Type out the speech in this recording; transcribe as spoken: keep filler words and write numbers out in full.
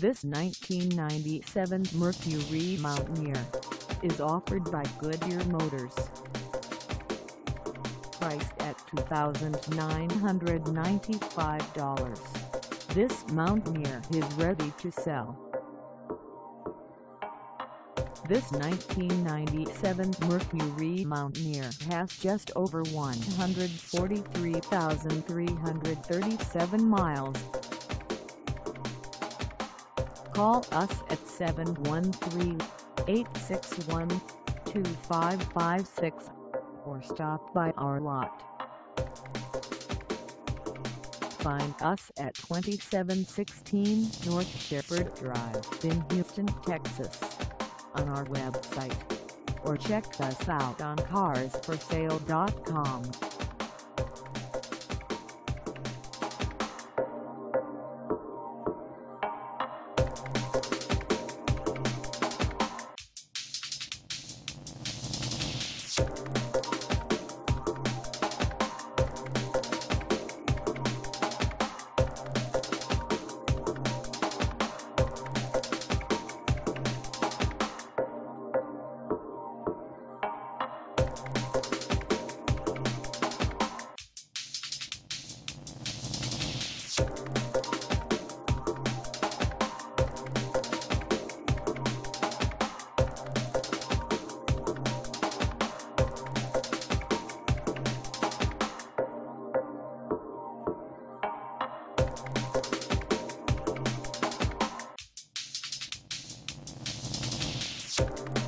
This nineteen ninety-seven Mercury Mountaineer is offered by Goodyear Motors. Priced at two thousand nine hundred ninety-five dollars, this Mountaineer is ready to sell. This nineteen ninety-seven Mercury Mountaineer has just over one hundred forty-three thousand three hundred thirty-seven miles. Call us at seven one three, eight six one, two five five six or stop by our lot. Find us at twenty-seven sixteen North Shepherd Drive in Houston, Texas, on our website, or check us out on cars for sale dot com. You